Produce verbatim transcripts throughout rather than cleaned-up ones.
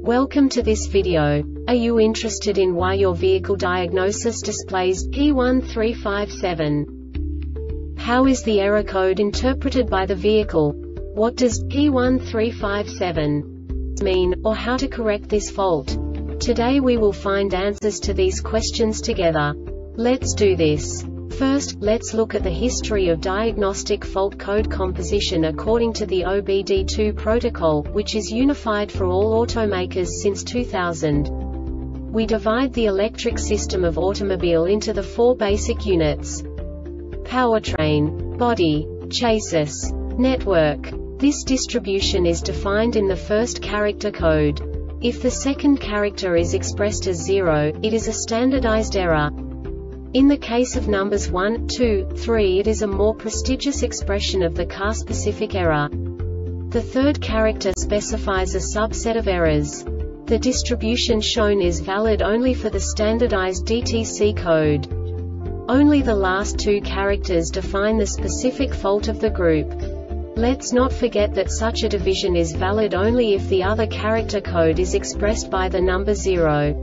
Welcome to this video. Are you interested in why your vehicle diagnosis displays P one three five seven? How is the error code interpreted by the vehicle? What does P one three five seven mean, or how to correct this fault? Today we will find answers to these questions together. Let's do this. First, let's look at the history of diagnostic fault code composition according to the O B D two protocol, which is unified for all automakers since two thousand. We divide the electric system of automobile into the four basic units: powertrain, body, chassis, network. This distribution is defined in the first character code. If the second character is expressed as zero, it is a standardized error. In the case of numbers one, two, three, it is a more prestigious expression of the car-specific error. The third character specifies a subset of errors. The distribution shown is valid only for the standardized D T C code. Only the last two characters define the specific fault of the group. Let's not forget that such a division is valid only if the other character code is expressed by the number zero.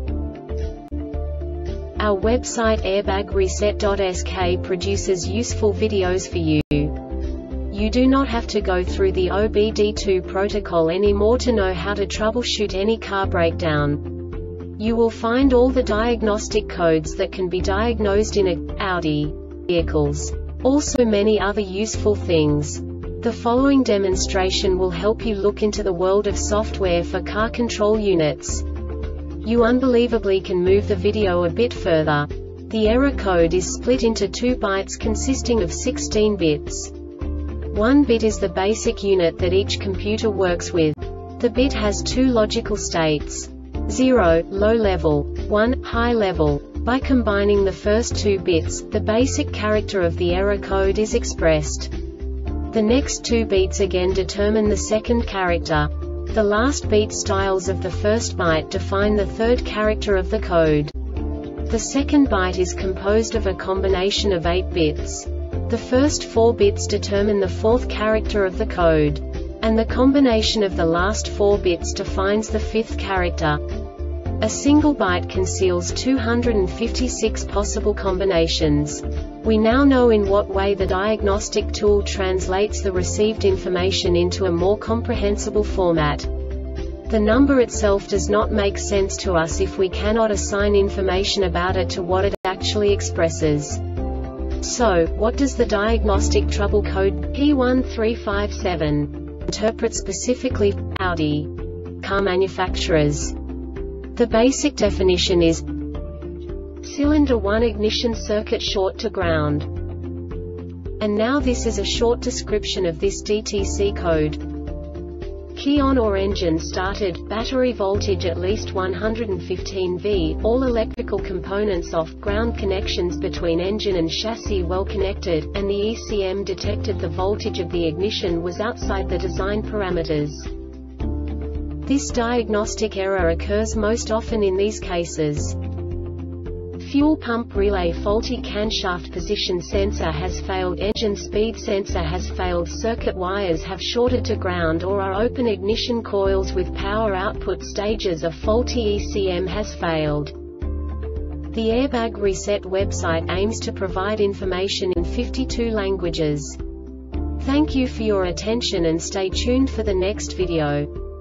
Our website airbag reset dot S K produces useful videos for you. You do not have to go through the O B D two protocol anymore to know how to troubleshoot any car breakdown. You will find all the diagnostic codes that can be diagnosed in a Audi vehicles. Also many other useful things. The following demonstration will help you look into the world of software for car control units. You unbelievably can move the video a bit further. The error code is split into two bytes consisting of sixteen bits. One bit is the basic unit that each computer works with. The bit has two logical states: zero, low level, one, high level. By combining the first two bits, the basic character of the error code is expressed. The next two beats again determine the second character. The last beat styles of the first byte define the third character of the code. The second byte is composed of a combination of eight bits. The first four bits determine the fourth character of the code. And the combination of the last four bits defines the fifth character. A single byte conceals two hundred fifty-six possible combinations. We now know in what way the diagnostic tool translates the received information into a more comprehensible format. The number itself does not make sense to us if we cannot assign information about it to what it actually expresses. So, what does the diagnostic trouble code P one three five seven interpret specifically for Audi car manufacturers? The basic definition is cylinder one ignition circuit short to ground. And now this is a short description of this D T C code. Key on or engine started, battery voltage at least one hundred fifteen volts, all electrical components off, ground connections between engine and chassis well connected, and the E C M detected the voltage of the ignition was outside the design parameters. This diagnostic error occurs most often in these cases: fuel pump relay faulty, camshaft position sensor has failed, engine speed sensor has failed, circuit wires have shorted to ground or are open, ignition coils with power output stages are faulty, E C M has failed. The Airbag Reset website aims to provide information in fifty-two languages. Thank you for your attention and stay tuned for the next video.